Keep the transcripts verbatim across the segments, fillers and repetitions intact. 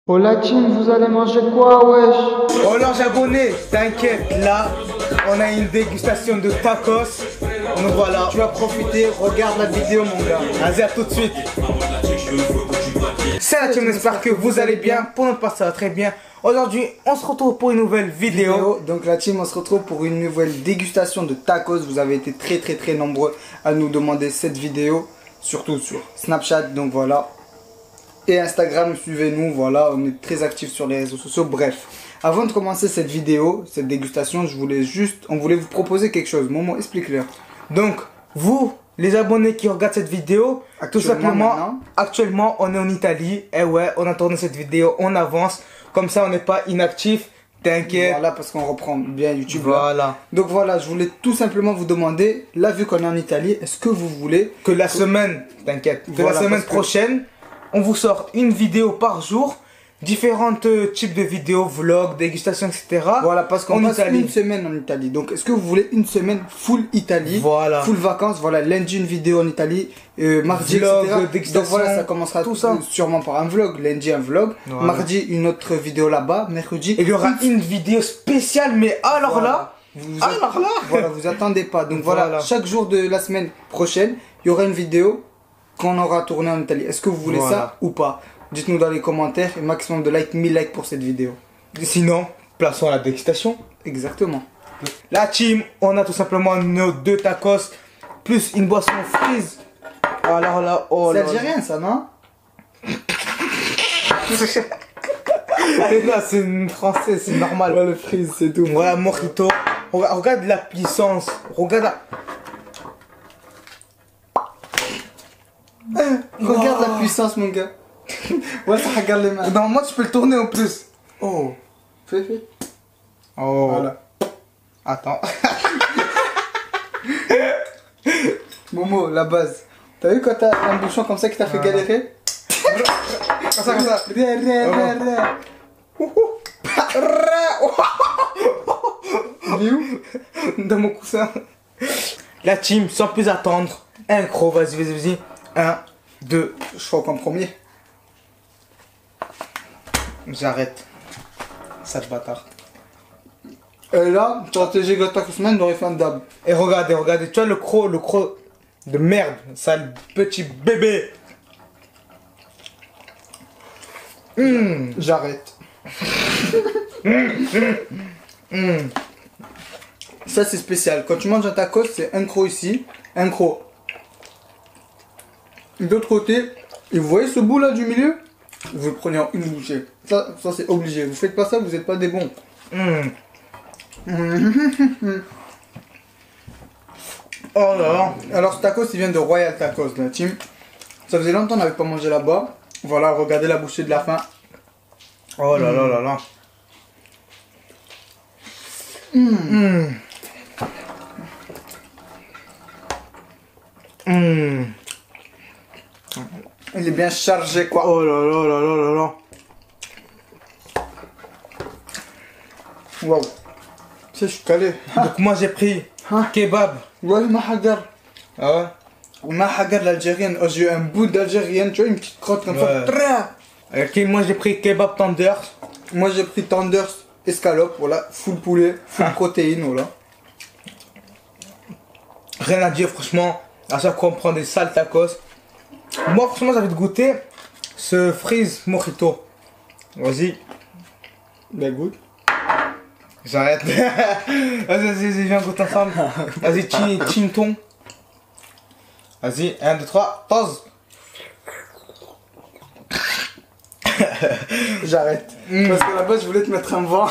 Oh la team, vous allez manger quoi, wesh? Oh l'ange abonné, t'inquiète, là, on a une dégustation de tacos. Donc voilà, tu vas profiter, regarde la vidéo mon gars. Vas-y, à tout de suite. C'est la team, j'espère que vous allez bien. Pour notre part, ça va très bien. Aujourd'hui, on se retrouve pour une nouvelle vidéo. vidéo. Donc la team, on se retrouve pour une nouvelle dégustation de tacos. Vous avez été très très très nombreux à nous demander cette vidéo, surtout sur Snapchat, donc voilà. Et Instagram, suivez-nous, voilà, on est très actifs sur les réseaux sociaux. Bref, avant de commencer cette vidéo, cette dégustation, je voulais juste, on voulait vous proposer quelque chose. Momo, explique-leur. Donc, vous, les abonnés qui regardent cette vidéo, tout simplement, maintenant, actuellement, on est en Italie. Et ouais, on a tourné cette vidéo, on avance. Comme ça, on n'est pas inactif. T'inquiète. Voilà, parce qu'on reprend bien YouTube. Voilà. Là. Donc voilà, je voulais tout simplement vous demander, là, vu qu'on est en Italie, est-ce que vous voulez que la semaine, t'inquiète, que voilà, la semaine prochaine, on vous sort une vidéo par jour, différentes types de vidéos, vlogs, dégustations, et cetera. Voilà, parce qu'on passe Italie. une semaine en Italie. Donc, est-ce que vous voulez une semaine full Italie, voilà, full vacances? Voilà, lundi une vidéo en Italie, euh, mardi, vlog, et cetera. dégustation, donc voilà, ça commencera tout ça. sûrement par un vlog. Lundi un vlog, voilà. Mardi une autre vidéo là-bas, mercredi. Et il y aura une vidéo spéciale, mais alors voilà. là, vous alors là, voilà, vous attendez pas. Donc voilà, voilà, chaque jour de la semaine prochaine, il y aura une vidéo qu'on aura tournée en Italie. Est-ce que vous voulez voilà. ça ou pas? Dites-nous dans les commentaires, et maximum de likes, mille likes pour cette vidéo. Sinon, plaçons à la dégustation. Exactement. La team, on a tout simplement nos deux tacos, plus une boisson frise. Alors là, oh c'est là. C'est algérien ça, non? Là, c'est une française, c'est normal. Ouais, le frise, c'est tout. Voilà, mojito. Regarde la puissance. Regarde la... Regarde wow. la puissance, mon gars. Ouais, ça regarde les mains. Non, moi, tu peux le tourner en plus. Oh. Fais, fais. Oh. Voilà. Attends. Momo, la base. T'as vu quand t'as un bouchon comme ça qui t'a fait voilà. galérer? Comme ça, comme ça. Ré, ré, ré, ré. Il est où? Dans mon coussin. La team, sans plus attendre. Un gros, vas-y, vas-y, vas-y. Un, deux. Je crois qu'en premier. J'arrête. Sale bâtard. Et là, tu as tégé ta semaine, t'aurais fait un dab. Et regardez, regardez, tu vois le croc, le croc de merde, sale petit bébé. Mmh. J'arrête. mmh. Mmh. Ça c'est spécial. Quand tu manges un tacos, c'est un croc ici, un croc. De l'autre côté, et vous voyez ce bout là du milieu? Vous le prenez en une bouchée. Ça, ça c'est obligé. Vous faites pas ça, vous n'êtes pas des bons. Mmh. Oh là là. Alors ce tacos il vient de Royal Tacos, la team. Ça faisait longtemps qu'on n'avait pas mangé là-bas. Voilà, regardez la bouchée de la fin. Oh là mmh. là là là. Mmh. Mmh. Il est bien chargé quoi. Oh là là là là là là. Waouh. Ça je suis calé. Donc moi j'ai pris hein? Kebab. Ouais, ma hagar. Ah ouais? Ma hagar l'algérienne. Oh, j'ai eu un bout d'algérienne, tu vois, une petite crotte comme ouais. ça. Ok, moi j'ai pris kebab tenders. Moi j'ai pris tenders escalope, voilà, full poulet, full protéines, voilà. Rien à dire, franchement, à chaque fois on prend des sales tacos. Moi franchement j'avais de goûter ce freeze mojito. Vas-y. Ben goûte. J'arrête. Vas-y, vas-y, viens goûter ensemble. Vas-y, chine ton. Vas-y, un, deux, trois, pause. J'arrête. Mmh. Parce que là-bas je voulais te mettre un vent.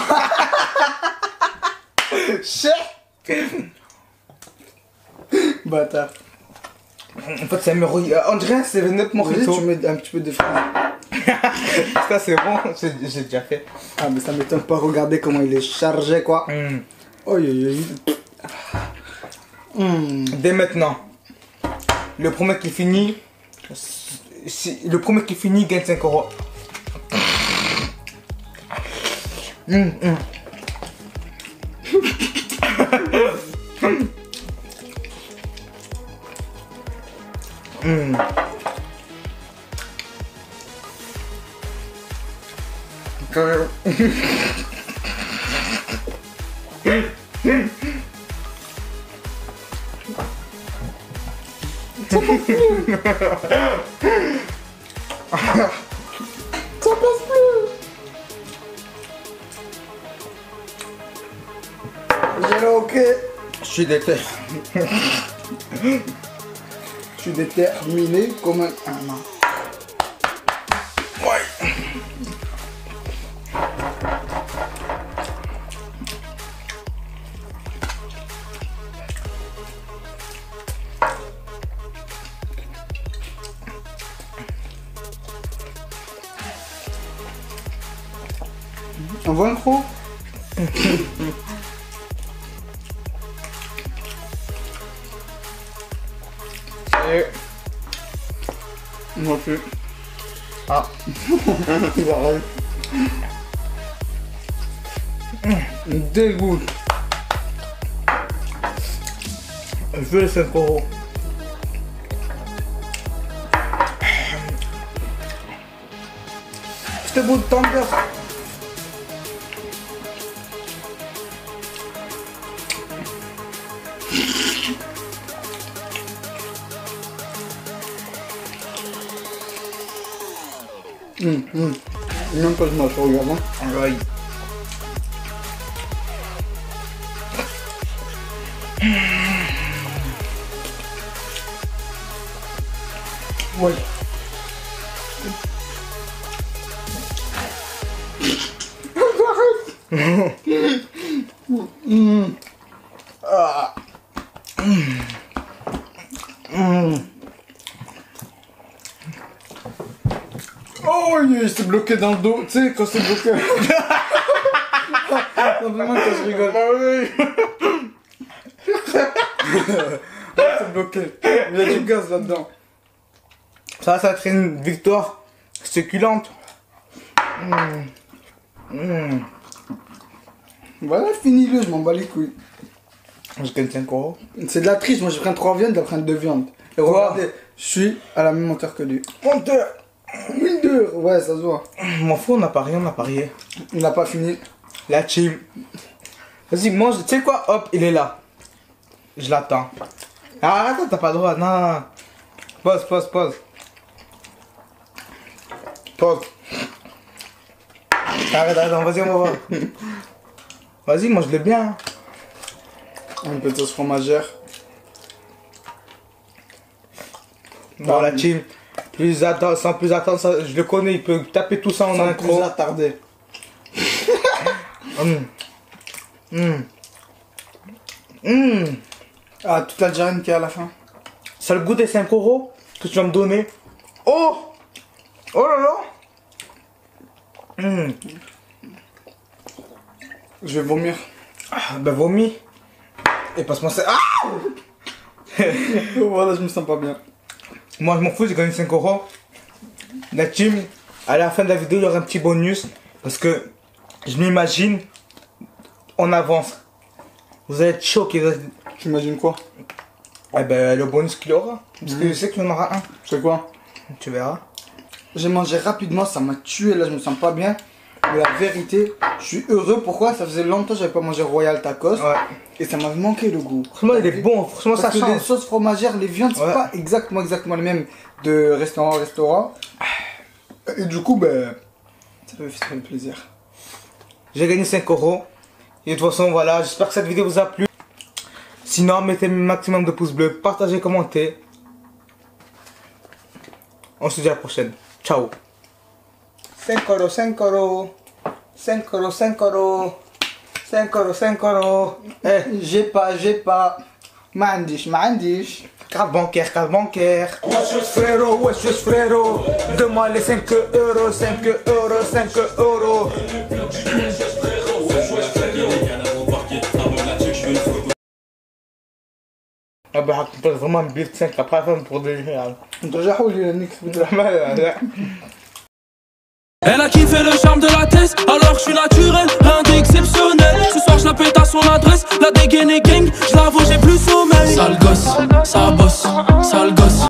Bâtard. En fait, c'est un mojito. On dirait c'est notre mojito. Tu mets un petit peu de fruits. Ça, c'est bon, j'ai déjà fait. Ah, mais ça m'étonne pas. Regardez comment il est chargé, quoi. Mm. Oh, yo, yo, yo. Mm. Dès maintenant, le premier qui finit, le premier qui finit gagne cinq euros. Mm, mm. mm. Ça passe plus. Ça passe plus. J'ai ok. Je suis déter. Je suis déterminé comme un... Ah non. Ouais. On voit un gros. Et... Moi plus. Ah. Il va rien. Dégoût. Je veux les cinq euros. C'était beau de tendeur. Hum, hum. Même pas de moi, je regarde. Hein. Oui. Ouais. Mmh. Ah. Mmh. Mmh. Oh, il s'est bloqué dans le dos. Tu sais, quand c'est bloqué. Simplement quand je rigole. C'est bloqué. Il y a du gaz là-dedans. Ça, ça va être une victoire succulente. Mmh. Mmh. Voilà, finis-le, je m'en bats les couilles. Je gagne cinq euros. C'est de la triche, moi je prends trois viandes, elle prend deux viandes. Et regardez, je suis à la même hauteur que lui. Monteur. Une, deux, ouais, ça se voit. M'en fous, on n'a pas rien, on a parié. Il n'a pas fini. La team. Vas-y, mange. Tu sais quoi? Hop, il est là. Je l'attends. Ah, attends, t'as pas le droit. Non, non. Pause, pause, pause. Pause. Arrête, arrête, vas-y, on va voir. Vas-y, mange-le bien. Un peu de sauce fromagère. Bon, la team. Plus attendre, sans plus attendre, ça, je le connais, il peut taper tout ça en Sans intro. plus attarder. Hum. Hum. Hum. Ah, toute l'Algérienne qui est à la fin. Ça a le goût des cinq euros que tu vas me donner. Oh! Oh là là! Hum. Je vais vomir. Ah, ben vomi. Et passe-moi ça. Ah! Voilà, je me sens pas bien. Moi je m'en fous, j'ai gagné cinq euros. La team, à la fin de la vidéo, il y aura un petit bonus. Parce que je m'imagine, on avance. Vous allez être choqués. Tu imagines quoi? Eh ben le bonus qu'il y aura. Parce que je sais qu'il y en aura un. C'est quoi? Tu verras. J'ai mangé rapidement, ça m'a tué, là je me sens pas bien. Mais la vérité, je suis heureux. Pourquoi? Ça faisait longtemps que j'avais pas mangé Royal Tacos. Ouais. Et ça m'avait manqué le goût. Franchement, il est bon. Franchement, ça Parce que les change. sauces fromagères, les viandes, c'est Ouais. pas exactement, exactement les mêmes de restaurant en restaurant. Et du coup, ben, ça fait très plaisir. J'ai gagné cinq euros. Et de toute façon, voilà, j'espère que cette vidéo vous a plu. Sinon, mettez un maximum de pouces bleus, partagez, commentez. On se dit à la prochaine. Ciao. cinq euros, cinq euros. cinq euros, cinq euros. cinq euros, cinq euros. Eh, J'ai pas, j'ai pas. Mandish, mandish. carte bancaire, carte bancaire. Wesh, wesh, frérot, wesh, wesh, frérot. Donne-moi les cinq euros, cinq euros, cinq euros. Ah bah, tu peux vraiment un billet de cinq après la fin pour délire. انت جحولي لانك Elle a kiffé le charme de la thèse, alors je suis naturel, rien d'exceptionnel. Ce soir je la pète à son adresse, la dégaine et gang, je l'avoue j'ai plus sommeil. Sale gosse, ça bosse, sale gosse.